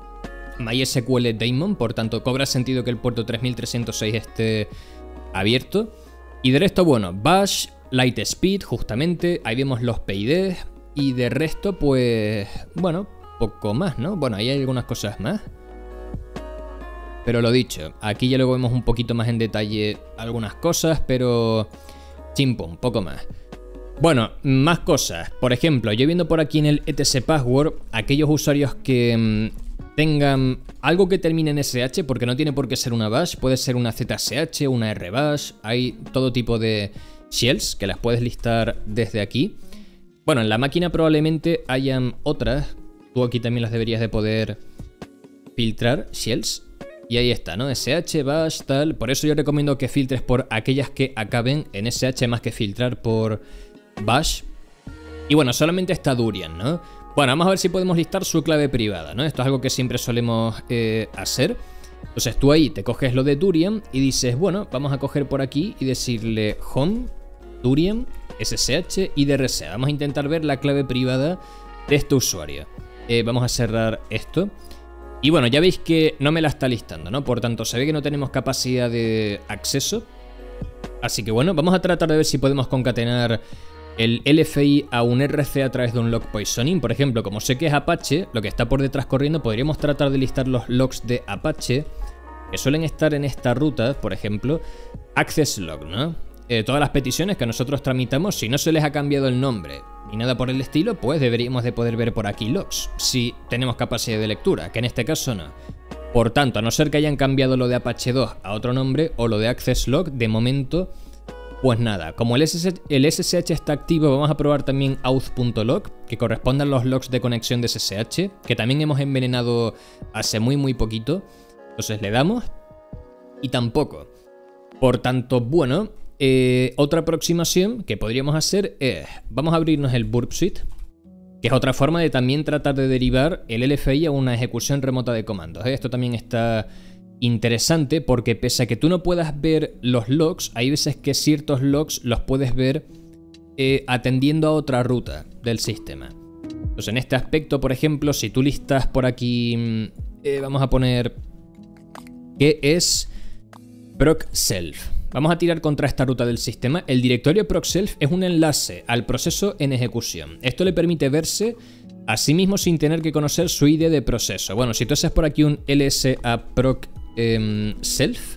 MySQL daemon, por tanto cobra sentido que el puerto tres mil trescientos seis esté abierto. Y de resto, bueno, bash, lightspeed, justamente, ahí vemos los P I Ds. Y de resto, pues, bueno, poco más, ¿no? Bueno, ahí hay algunas cosas más. Pero lo dicho, aquí ya luego vemos un poquito más en detalle algunas cosas, pero chimpum, poco más. Bueno, más cosas. Por ejemplo, yo viendo por aquí en el etc password, aquellos usuarios que mmm, tengan algo que termine en S H, porque no tiene por qué ser una bash, puede ser una Z S H, una R bash, hay todo tipo de shells que las puedes listar desde aquí. Bueno, en la máquina probablemente hayan otras, tú aquí también las deberías de poder filtrar, shells. Y ahí está, ¿no? S H, bash, tal. Por eso yo recomiendo que filtres por aquellas que acaben en S H más que filtrar por bash. Y bueno, solamente está Durian, ¿no? Bueno, vamos a ver si podemos listar su clave privada, ¿no? Esto es algo que siempre solemos eh, hacer. Entonces tú ahí te coges lo de Durian y dices, bueno, vamos a coger por aquí y decirle home, Durian, S S H y D R C. Vamos a intentar ver la clave privada de este usuario. Eh, vamos a cerrar esto. Y bueno, ya veis que no me la está listando, ¿no? Por tanto, se ve que no tenemos capacidad de acceso. Así que bueno, vamos a tratar de ver si podemos concatenar el L F I a un R C a través de un log poisoning. Por ejemplo, como sé que es Apache, lo que está por detrás corriendo, podríamos tratar de listar los logs de Apache, que suelen estar en esta ruta, por ejemplo, access log, ¿no? Eh, todas las peticiones que nosotros tramitamos, si no se les ha cambiado el nombre ni nada por el estilo, pues deberíamos de poder ver por aquí logs, si tenemos capacidad de lectura, que en este caso no. Por tanto, a no ser que hayan cambiado lo de Apache dos a otro nombre o lo de access log, de momento, pues nada. Como el S S H está activo, vamos a probar también auth.log, que correspondan los logs de conexión de S S H, que también hemos envenenado hace muy muy poquito. Entonces le damos y tampoco. Por tanto, bueno, eh, otra aproximación que podríamos hacer es, vamos a abrirnos el burp suite, que es otra forma de también tratar de derivar el L F I a una ejecución remota de comandos, ¿eh? Esto también está interesante porque pese a que tú no puedas ver los logs, hay veces que ciertos logs los puedes ver eh, atendiendo a otra ruta del sistema. Entonces en este aspecto, por ejemplo, si tú listas por aquí, eh, vamos a poner que es procself. Vamos a tirar contra esta ruta del sistema. El directorio procself es un enlace al proceso en ejecución. Esto le permite verse a sí mismo sin tener que conocer su I D de proceso. Bueno, si tú haces por aquí un ls a proc eh, self,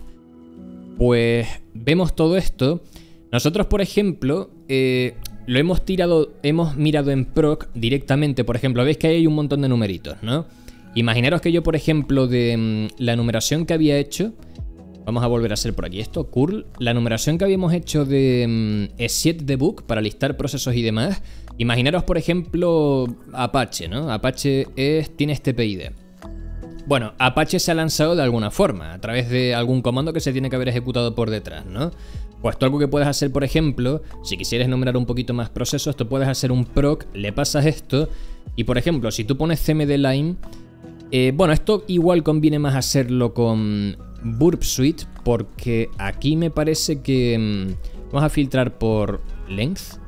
pues vemos todo esto. Nosotros, por ejemplo, eh, lo hemos tirado, hemos mirado en proc directamente. Por ejemplo, veis que ahí hay un montón de numeritos, ¿no? Imaginaros que yo, por ejemplo, de mm, la numeración que había hecho, vamos a volver a hacer por aquí esto, curl, la numeración que habíamos hecho de um, set debug para listar procesos y demás. Imaginaros, por ejemplo, Apache, ¿no? Apache es, tiene este P I D. Bueno, Apache se ha lanzado de alguna forma, a través de algún comando que se tiene que haber ejecutado por detrás, ¿no? Pues tú algo que puedes hacer, por ejemplo, si quisieras enumerar un poquito más procesos, tú puedes hacer un proc, le pasas esto, y por ejemplo, si tú pones cmdline, eh, bueno, esto igual conviene más hacerlo con burp suite, porque aquí me parece que mmm, vamos a filtrar por length.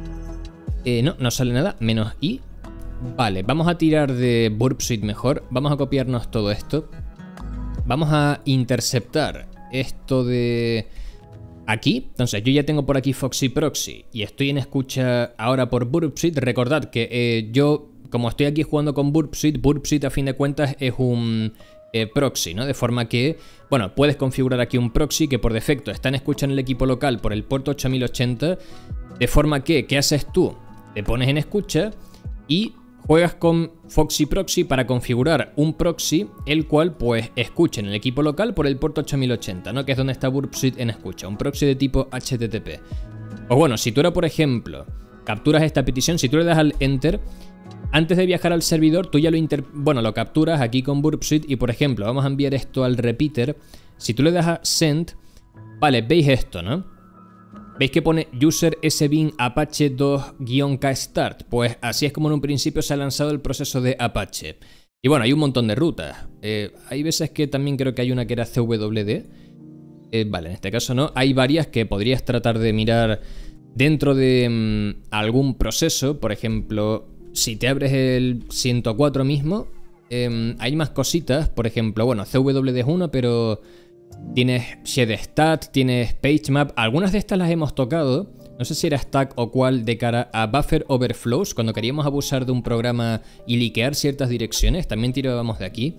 Eh, no, no sale nada, menos i. Vale, vamos a tirar de burp suite mejor. Vamos a copiarnos todo esto. Vamos a interceptar esto de aquí. Entonces yo ya tengo por aquí Foxy Proxy y estoy en escucha ahora por burp suite. Recordad que eh, yo, como estoy aquí jugando con burp suite, burp suite a fin de cuentas es un Eh, proxy, ¿no? De forma que, bueno, puedes configurar aquí un proxy que por defecto está en escucha en el equipo local por el puerto ocho mil ochenta, de forma que, ¿qué haces tú? Te pones en escucha y juegas con Foxy Proxy para configurar un proxy, el cual pues escucha en el equipo local por el puerto ocho mil ochenta, ¿no? Que es donde está burp suite en escucha, un proxy de tipo H T T P. Pues bueno, si tú ahora, por ejemplo, capturas esta petición, si tú le das al enter, antes de viajar al servidor, tú ya lo inter... bueno, lo capturas aquí con burp suite y, por ejemplo, vamos a enviar esto al repeater. Si tú le das a send, vale, veis esto, ¿no? ¿Veis que pone user sbin apache dos K start? Pues así es como en un principio se ha lanzado el proceso de Apache. Y bueno, hay un montón de rutas. Eh, hay veces que también creo que hay una que era C W D. Eh, vale, en este caso no. Hay varias que podrías tratar de mirar dentro de mmm, algún proceso, por ejemplo. Si te abres el ciento cuatro mismo, eh, hay más cositas. Por ejemplo, bueno, C W D es uno, pero tienes ShedStat, tienes PageMap. Algunas de estas las hemos tocado, no sé si era stack o cual, de cara a buffer overflows, cuando queríamos abusar de un programa y liquear ciertas direcciones, también tirábamos de aquí.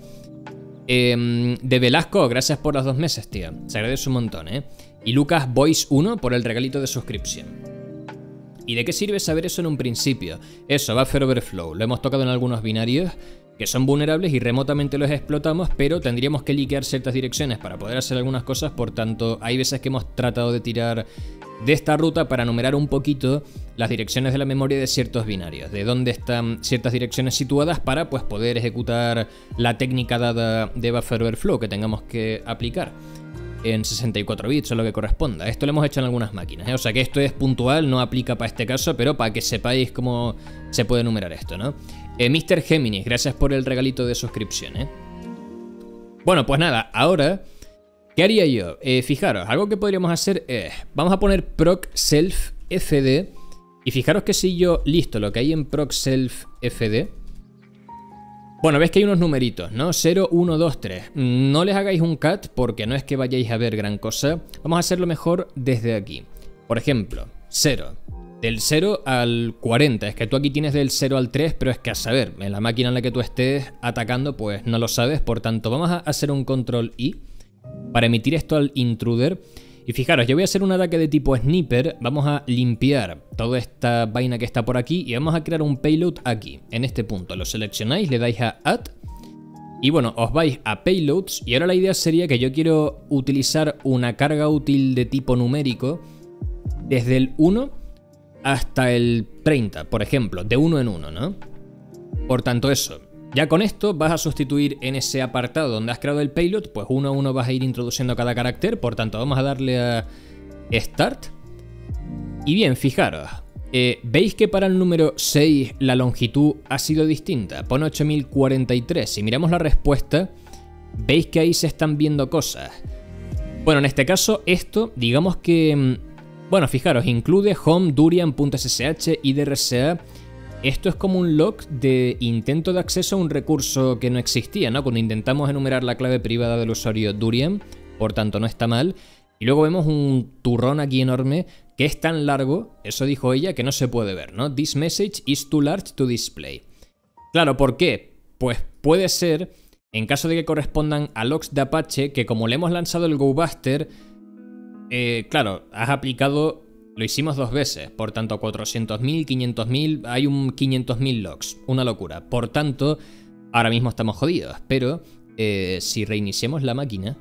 Eh, de Velasco, gracias por los dos meses, tío. Se agradece un montón, ¿eh? Y Lucas Voice uno por el regalito de suscripción. ¿Y de qué sirve saber eso en un principio? Eso, buffer overflow. Lo hemos tocado en algunos binarios que son vulnerables y remotamente los explotamos, pero tendríamos que liquear ciertas direcciones para poder hacer algunas cosas. Por tanto, hay veces que hemos tratado de tirar de esta ruta para numerar un poquito las direcciones de la memoria de ciertos binarios, de dónde están ciertas direcciones situadas, para pues poder ejecutar la técnica dada de buffer overflow que tengamos que aplicar en sesenta y cuatro bits o lo que corresponda. Esto lo hemos hecho en algunas máquinas, ¿eh? O sea que esto es puntual, no aplica para este caso, pero para que sepáis cómo se puede enumerar esto, ¿no? Eh, mister Géminis, gracias por el regalito de suscripción, ¿eh? Bueno, pues nada, ahora, ¿qué haría yo? Eh, fijaros, algo que podríamos hacer es, vamos a poner proc self fd, y fijaros que si yo listo lo que hay en proc self fd, bueno, ves que hay unos numeritos, ¿no? cero, uno, dos, tres. No les hagáis un cat porque no es que vayáis a ver gran cosa. Vamos a hacerlo mejor desde aquí. Por ejemplo, cero. Del cero al cuarenta. Es que tú aquí tienes del cero al tres, pero es que a saber, en la máquina en la que tú estés atacando, pues no lo sabes. Por tanto, vamos a hacer un control I para emitir esto al intruder. Y fijaros, yo voy a hacer un ataque de tipo sniper. Vamos a limpiar toda esta vaina que está por aquí y vamos a crear un payload aquí, en este punto. Lo seleccionáis, le dais a add y bueno, os vais a payloads. Y ahora la idea sería que yo quiero utilizar una carga útil de tipo numérico desde el uno hasta el treinta, por ejemplo, de uno en uno, ¿no? Por tanto, eso. Ya con esto vas a sustituir en ese apartado donde has creado el payload, pues uno a uno vas a ir introduciendo cada carácter. Por tanto, vamos a darle a Start. Y bien, fijaros, eh, ¿veis que para el número seis la longitud ha sido distinta? Pone ocho mil cuarenta y tres. Si miramos la respuesta, ¿veis que ahí se están viendo cosas? Bueno, en este caso, esto, digamos que... Bueno, fijaros, incluye home, durian.ssh, I D R C A... Esto es como un log de intento de acceso a un recurso que no existía, ¿no? Cuando intentamos enumerar la clave privada del usuario Durian, por tanto no está mal. Y luego vemos un turrón aquí enorme que es tan largo, eso dijo ella, que no se puede ver, ¿no? This message is too large to display. Claro, ¿por qué? Pues puede ser, en caso de que correspondan a logs de Apache, que como le hemos lanzado el GoBuster, eh, claro, has aplicado... Lo hicimos dos veces, por tanto cuatrocientos mil, quinientos mil, hay un quinientos mil logs, una locura. Por tanto, ahora mismo estamos jodidos, pero eh, si reiniciamos la máquina...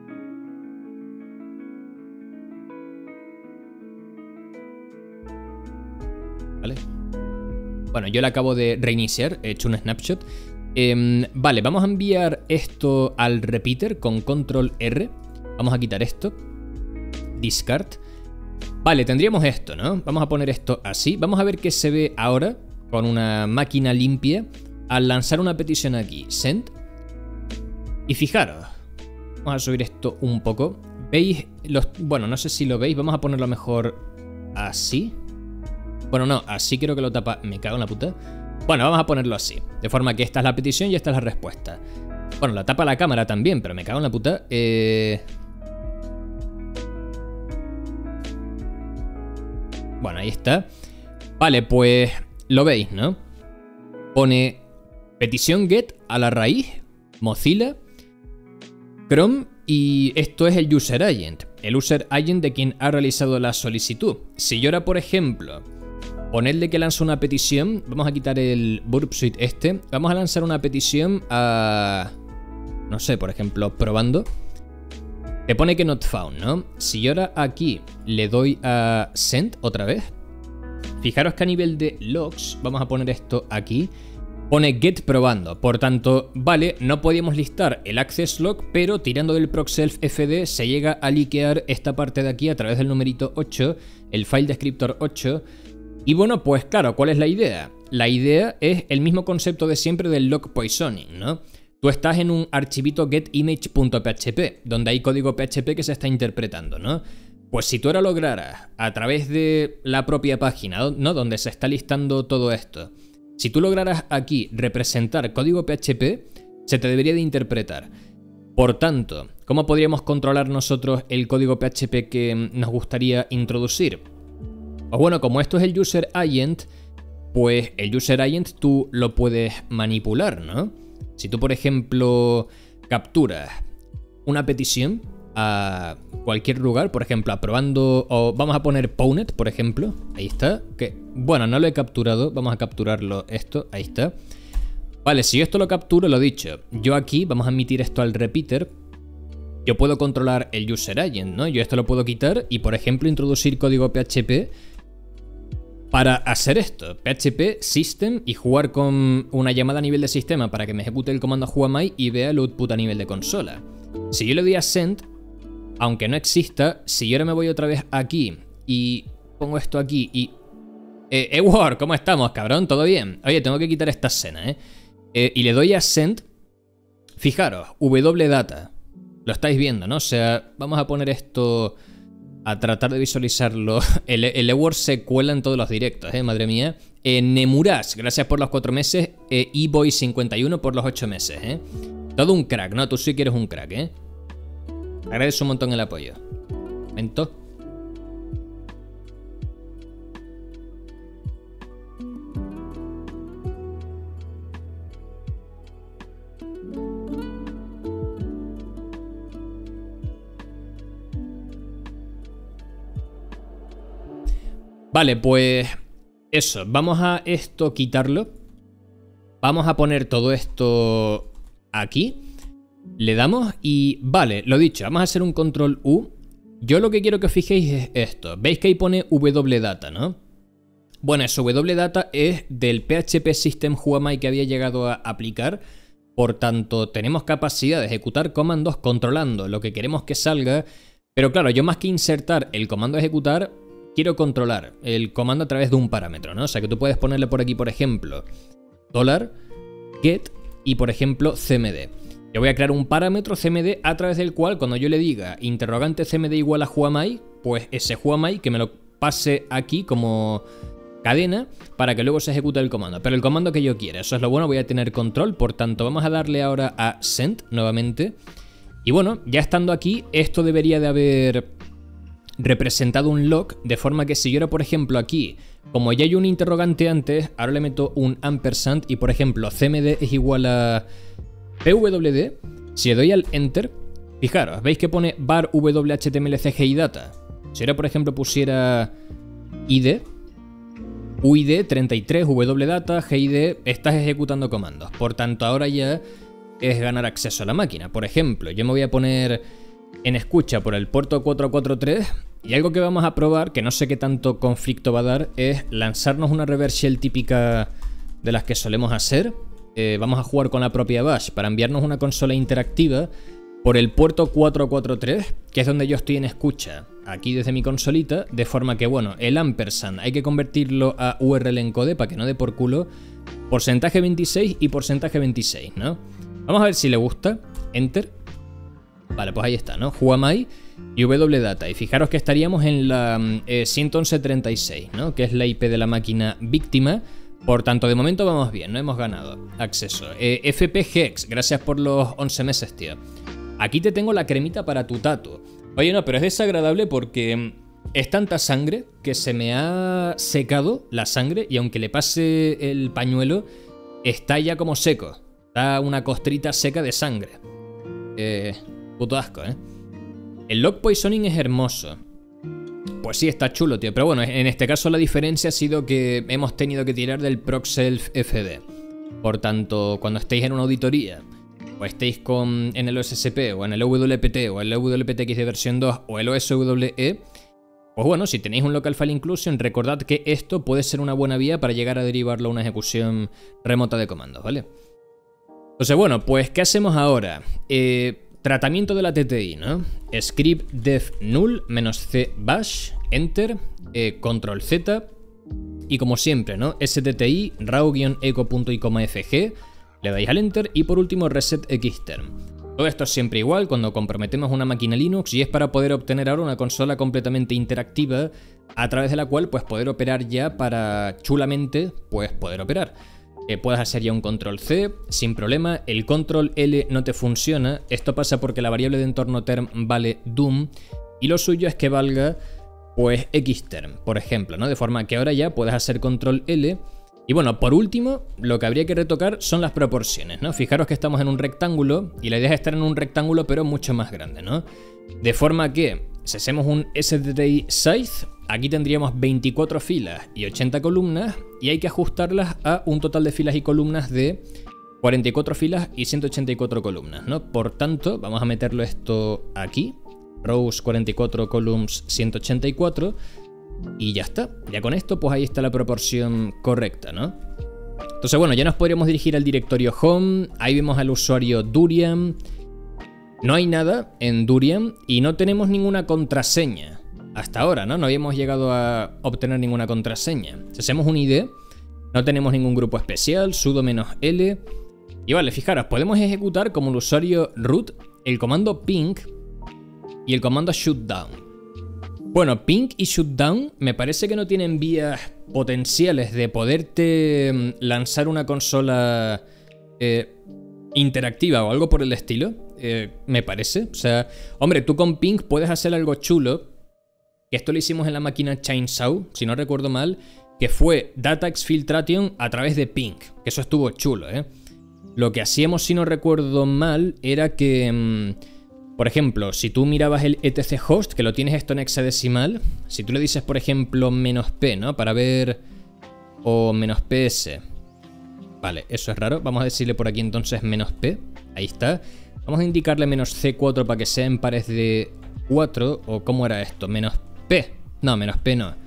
¿Vale? Bueno, yo la acabo de reiniciar, he hecho un snapshot. Eh, vale, vamos a enviar esto al repeater con control R. Vamos a quitar esto. Discard. Vale, tendríamos esto, ¿no? Vamos a poner esto así. Vamos a ver qué se ve ahora con una máquina limpia al lanzar una petición aquí. Send. Y fijaros. Vamos a subir esto un poco. ¿Veis? Los... Bueno, no sé si lo veis. Vamos a ponerlo mejor así. Bueno, no, así creo que lo tapa. Me cago en la puta. Bueno, vamos a ponerlo así. De forma que esta es la petición y esta es la respuesta. Bueno, la tapa la cámara también, pero me cago en la puta. Eh... Bueno, ahí está. Vale, pues lo veis, ¿no? Pone petición get a la raíz, Mozilla, Chrome, y esto es el user agent. El user agent de quien ha realizado la solicitud. Si yo ahora, por ejemplo, ponerle que lanza una petición, vamos a quitar el burp suite este, vamos a lanzar una petición a... No sé, por ejemplo, probando. Te pone que not found, ¿no? Si yo ahora aquí le doy a send otra vez, fijaros que a nivel de logs, vamos a poner esto aquí, pone get probando. Por tanto, vale, no podíamos listar el access log, pero tirando del proc self fd se llega a liquear esta parte de aquí a través del numerito ocho, el file descriptor ocho. Y bueno, pues claro, ¿cuál es la idea? La idea es el mismo concepto de siempre del log poisoning, ¿no? Tú estás en un archivito getimage.php, donde hay código P H P que se está interpretando, ¿no? Pues si tú ahora lograras, a través de la propia página, ¿no? Donde se está listando todo esto, si tú lograras aquí representar código P H P, se te debería de interpretar. Por tanto, ¿cómo podríamos controlar nosotros el código P H P que nos gustaría introducir? Pues bueno, como esto es el User Agent, pues el User Agent tú lo puedes manipular, ¿no? Si tú, por ejemplo, capturas una petición a cualquier lugar, por ejemplo, aprobando, o vamos a poner Pwnet, por ejemplo, ahí está, que bueno, no lo he capturado, vamos a capturarlo esto, ahí está. Vale, si yo esto lo capturo, lo dicho, yo aquí, vamos a emitir esto al repeater, yo puedo controlar el User Agent, ¿no? Yo esto lo puedo quitar y, por ejemplo, introducir código P H P para hacer esto, P H P system, y jugar con una llamada a nivel de sistema para que me ejecute el comando whoami y vea el output a nivel de consola. Si yo le doy a send, aunque no exista, si yo ahora me voy otra vez aquí y pongo esto aquí y... Eh, Eward, ¿cómo estamos, cabrón? ¿Todo bien? Oye, tengo que quitar esta escena, ¿eh? eh y le doy a send, fijaros, wdata, lo estáis viendo, ¿no? O sea, vamos a poner esto a tratar de visualizarlo. El, el Eward se cuela en todos los directos, ¿eh? Madre mía. Eh, Nemuras, gracias por los cuatro meses. Eh, E-Boy cincuenta y uno por los ocho meses, ¿eh? Todo un crack, ¿no? Tú sí que eres un crack, ¿eh? Agradezco un montón el apoyo. Momento. Vale, pues eso, vamos a esto quitarlo. Vamos a poner todo esto aquí. Le damos y vale, lo dicho, vamos a hacer un control U. Yo lo que quiero que os fijéis es esto. Veis que ahí pone wdata, ¿no? Bueno, eso wdata es del P H P System whoami que había llegado a aplicar. Por tanto, tenemos capacidad de ejecutar comandos controlando lo que queremos que salga. Pero claro, yo más que insertar el comando ejecutar, quiero controlar el comando a través de un parámetro, ¿no? O sea que tú puedes ponerle por aquí, por ejemplo, $, get y, por ejemplo, cmd. Yo voy a crear un parámetro cmd a través del cual, cuando yo le diga interrogante cmd igual a whoami, pues ese whoami que me lo pase aquí como cadena para que luego se ejecute el comando. Pero el comando que yo quiera, eso es lo bueno, voy a tener control. Por tanto, vamos a darle ahora a send nuevamente. Y bueno, ya estando aquí, esto debería de haber representado un log, de forma que si yo ahora, por ejemplo, aquí, como ya hay un interrogante antes, ahora le meto un ampersand y, por ejemplo, cmd es igual a pwd, si le doy al enter, fijaros, veis que pone var whtmlcgidata. Si ahora, por ejemplo, pusiera id, uid treinta y tres, wdata, gid, estás ejecutando comandos. Por tanto, ahora ya es ganar acceso a la máquina. Por ejemplo, yo me voy a poner en escucha por el puerto cuatro cuatro tres y algo que vamos a probar, que no sé qué tanto conflicto va a dar, es lanzarnos una reverse shell típica de las que solemos hacer. Eh, vamos a jugar con la propia bash para enviarnos una consola interactiva por el puerto cuatro cuatro tres, que es donde yo estoy en escucha, aquí desde mi consolita, de forma que, bueno, el ampersand hay que convertirlo a U R L encode para que no dé por culo. Porcentaje veintiséis y porcentaje veintiséis, ¿no? Vamos a ver si le gusta. Enter. Vale, pues ahí está, ¿no? whoami y wdata. Y fijaros que estaríamos en la eh, ciento once punto treinta y seis, ¿no? Que es la I P de la máquina víctima. Por tanto, de momento vamos bien, no hemos ganado acceso. Eh, F P Hex, gracias por los once meses, tío. Aquí te tengo la cremita para tu tatu. Oye, no, pero es desagradable porque es tanta sangre que se me ha secado la sangre y aunque le pase el pañuelo, está ya como seco. Está una costrita seca de sangre. Eh... Puto asco, ¿eh? El log poisoning es hermoso. Pues sí, está chulo, tío. Pero bueno, en este caso la diferencia ha sido que hemos tenido que tirar del procself F D. Por tanto, cuando estéis en una auditoría, o estéis con, en el O S S P, o en el O W P T, o el O W P T X de versión dos, o el O S W E, pues bueno, si tenéis un local file inclusion, recordad que esto puede ser una buena vía para llegar a derivarlo a una ejecución remota de comandos, ¿vale? Entonces, bueno, pues, ¿qué hacemos ahora? Eh... Tratamiento de la T T I, ¿no? Script def null -c bash, enter, eh, control Z y como siempre, ¿no? stti raw-eco.i,fg, le dais al enter y por último reset xterm. Todo esto es siempre igual cuando comprometemos una máquina Linux y es para poder obtener ahora una consola completamente interactiva a través de la cual pues poder operar ya para chulamente pues poder operar. Eh, puedes hacer ya un control C sin problema, el control L no te funciona, esto pasa porque la variable de entorno term vale doom y lo suyo es que valga pues Xterm, por ejemplo, ¿no? De forma que ahora ya puedes hacer control L. Y bueno, por último, lo que habría que retocar son las proporciones, ¿no? Fijaros que estamos en un rectángulo y la idea es estar en un rectángulo pero mucho más grande, ¿no? De forma que, si hacemos un S D T I Size, aquí tendríamos veinticuatro filas y ochenta columnas y hay que ajustarlas a un total de filas y columnas de cuarenta y cuatro filas y ciento ochenta y cuatro columnas, ¿no? Por tanto, vamos a meterlo esto aquí, rows cuarenta y cuatro, columns ciento ochenta y cuatro, y ya está. Ya con esto, pues ahí está la proporción correcta, ¿no? Entonces, bueno, ya nos podríamos dirigir al directorio home, ahí vemos al usuario Durian. No hay nada en Durian y no tenemos ninguna contraseña. Hasta ahora, ¿no? No habíamos llegado a obtener ninguna contraseña. Si hacemos un I D, no tenemos ningún grupo especial, sudo "-l". Y vale, fijaros, podemos ejecutar como el usuario root el comando ping y el comando shutdown. Bueno, ping y shutdown me parece que no tienen vías potenciales de poderte lanzar una consola eh, interactiva o algo por el estilo, eh, me parece. O sea, hombre, tú con ping puedes hacer algo chulo, que esto lo hicimos en la máquina Chainsaw, si no recuerdo mal, que fue Data Exfiltration a través de ping, que eso estuvo chulo, ¿eh? Lo que hacíamos, si no recuerdo mal, era que, mmm, por ejemplo, si tú mirabas el etc host, que lo tienes esto en hexadecimal, si tú le dices, por ejemplo, menos "p", ¿no? Para ver... o menos "ps". Vale, eso es raro. Vamos a decirle por aquí entonces menos "p". Ahí está. Vamos a indicarle menos ce cuatro para que sea en pares de cuatro. ¿O cómo era esto? Menos "p". No, menos "p" no.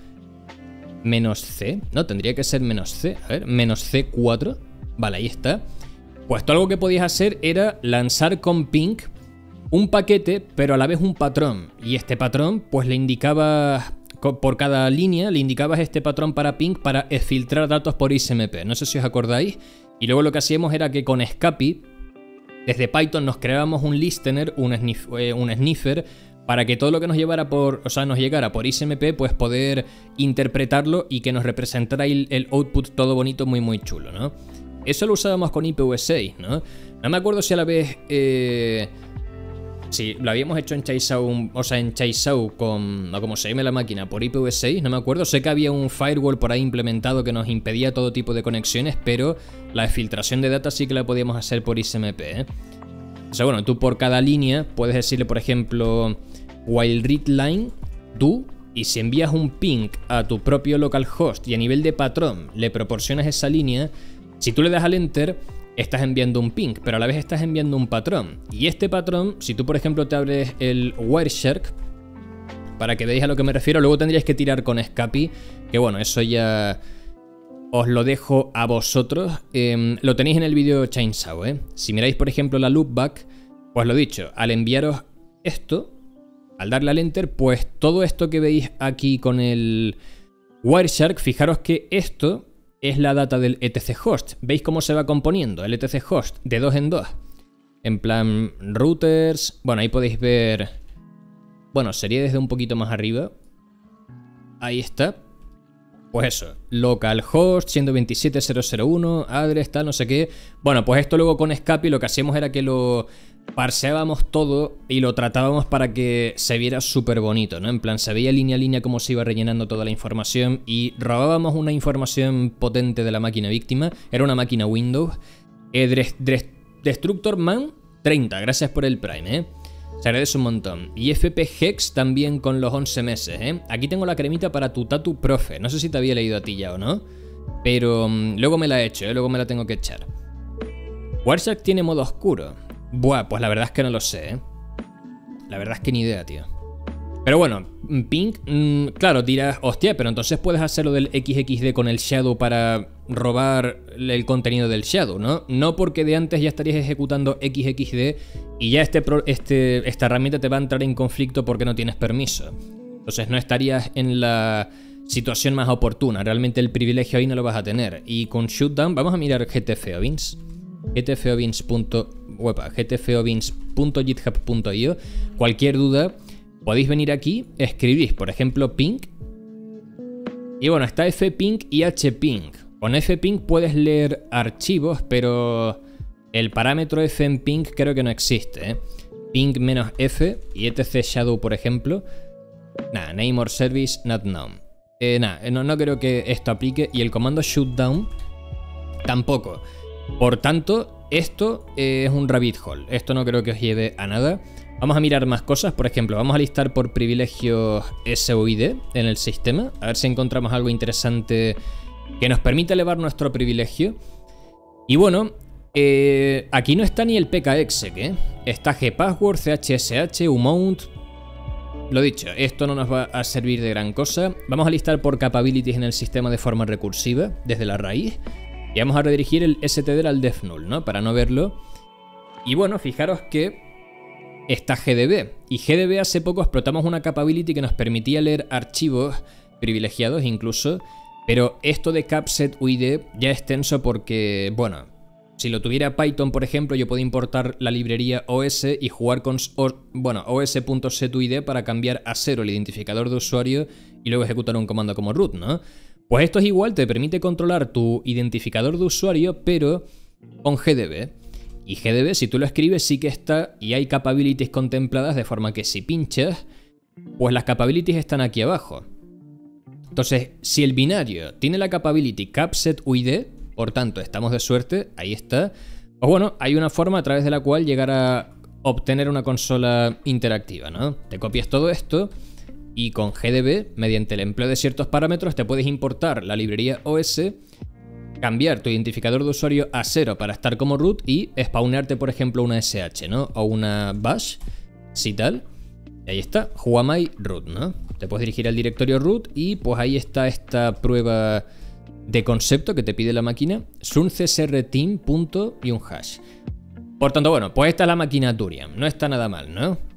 Menos "c". No, tendría que ser menos "c". A ver, menos ce cuatro. Vale, ahí está. Pues todo algo que podías hacer era lanzar con ping un paquete, pero a la vez un patrón. Y este patrón, pues le indicabas, por cada línea, le indicabas este patrón para ping para filtrar datos por I S M P. No sé si os acordáis. Y luego lo que hacíamos era que con Scapy, desde Python nos creábamos un listener, un, sniff, eh, un sniffer, para que todo lo que nos llevara por, o sea, nos llegara por I S M P, pues poder interpretarlo y que nos representara el, el output todo bonito, muy muy chulo, ¿no? Eso lo usábamos con I P v seis, ¿no? No me acuerdo si a la vez... Eh, si lo habíamos hecho en Chainsaw, o sea, en Chainsaw con... o como se llame la máquina, por I P v seis, no me acuerdo. Sé que había un firewall por ahí implementado que nos impedía todo tipo de conexiones, pero la filtración de data sí que la podíamos hacer por I S M P, ¿eh? O sea, bueno, tú por cada línea puedes decirle, por ejemplo, while read line do, y si envías un ping a tu propio localhost y a nivel de patrón le proporcionas esa línea, si tú le das al enter, estás enviando un ping, pero a la vez estás enviando un patrón. Y este patrón, si tú por ejemplo te abres el Wireshark, para que veáis a lo que me refiero, luego tendríais que tirar con Scapy, que bueno, eso ya os lo dejo a vosotros. Eh, lo tenéis en el vídeo Chainsaw, ¿eh? Si miráis por ejemplo la loopback, pues lo dicho, al enviaros esto, al darle al enter, pues todo esto que veis aquí con el Wireshark, fijaros que esto es la data del etc host. ¿Veis cómo se va componiendo el etc host de dos en dos? En plan routers, bueno, ahí podéis ver, bueno, sería desde un poquito más arriba. Ahí está. Pues eso, localhost ciento veintisiete punto cero punto uno, address, tal, no sé qué. Bueno, pues esto luego con Scapy lo que hacíamos era que lo parseábamos todo y lo tratábamos para que se viera súper bonito, ¿no? En plan, se veía línea a línea cómo se iba rellenando toda la información y robábamos una información potente de la máquina víctima. Era una máquina Windows. Eh, Destructor Man treinta, gracias por el Prime, ¿eh? Se agradece un montón. Y F P Hex también con los once meses, ¿eh? Aquí tengo la cremita para tu tatu profe. No sé si te había leído a ti ya o no, pero um, luego me la he hecho, ¿eh? Luego me la tengo que echar. Wireshark tiene modo oscuro. Buah, pues la verdad es que no lo sé, ¿eh? La verdad es que ni idea, tío. Pero bueno, ping, mmm, claro, dirás, hostia, pero entonces puedes hacer lo del equis equis de con el shadow para robar el contenido del shadow, ¿no? No, porque de antes ya estarías ejecutando equis equis de y ya este, este, esta herramienta te va a entrar en conflicto porque no tienes permiso. Entonces no estarías en la situación más oportuna. Realmente el privilegio ahí no lo vas a tener. Y con shutdown, vamos a mirar gtfobins. gtfobins punto gtfobins punto io. Cualquier duda, podéis venir aquí, escribís, por ejemplo, ping. Y bueno, está fping y hping. Con fping puedes leer archivos, pero el parámetro f en ping creo que no existe, ¿eh? Ping menos f y etc shadow, por ejemplo. Nada, name or service not known. Eh, nada, no, no creo que esto aplique. Y el comando shutdown tampoco. Por tanto, esto eh, es un rabbit hole. Esto no creo que os lleve a nada. Vamos a mirar más cosas. Por ejemplo, vamos a listar por privilegios S O I D en el sistema. A ver si encontramos algo interesante que nos permita elevar nuestro privilegio. Y bueno, eh, aquí no está ni el pkexec, ¿eh? Está gpassword, chsh, umount. Lo dicho, esto no nos va a servir de gran cosa. Vamos a listar por capabilities en el sistema de forma recursiva, desde la raíz. Y vamos a redirigir el std al def null, ¿no? Para no verlo. Y bueno, fijaros que está gdb. Y gdb hace poco explotamos una capability que nos permitía leer archivos privilegiados incluso. Pero esto de capset U I D ya es tenso porque, bueno, si lo tuviera Python, por ejemplo, yo puedo importar la librería O S y jugar con bueno, os.setuid para cambiar a cero el identificador de usuario y luego ejecutar un comando como root, ¿no? Pues esto es igual, te permite controlar tu identificador de usuario, pero con gdb. Y gdb, si tú lo escribes, sí que está y hay capabilities contempladas, de forma que si pinchas, pues las capabilities están aquí abajo. Entonces, si el binario tiene la capability capset U I D, por tanto, estamos de suerte, ahí está. Pues bueno, hay una forma a través de la cual llegar a obtener una consola interactiva, ¿no? Te copias todo esto y con gdb, mediante el empleo de ciertos parámetros, te puedes importar la librería O S, cambiar tu identificador de usuario a cero para estar como root y spawnarte, por ejemplo, una S H, ¿no? O una bash, si tal. Y ahí está, Huamai root, ¿no? Te puedes dirigir al directorio root y pues ahí está esta prueba de concepto que te pide la máquina, suncsrteam. Y un hash. Por tanto, bueno, pues esta es la máquina Durian. No está nada mal, ¿no?